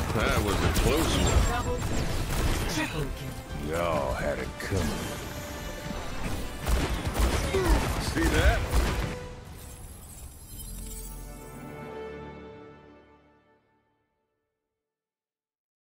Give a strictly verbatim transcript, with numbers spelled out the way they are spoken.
That was a close one. Double, triple kill. Y'all had it coming.